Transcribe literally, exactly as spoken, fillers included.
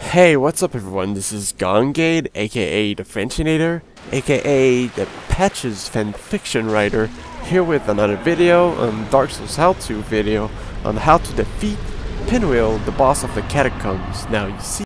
Hey, what's up everyone, this is Gaungade, aka the Frenchinator, aka the Patches fanfiction writer, here with another video on Dark Souls how-to video on how to defeat Pinwheel, the boss of the catacombs. Now you see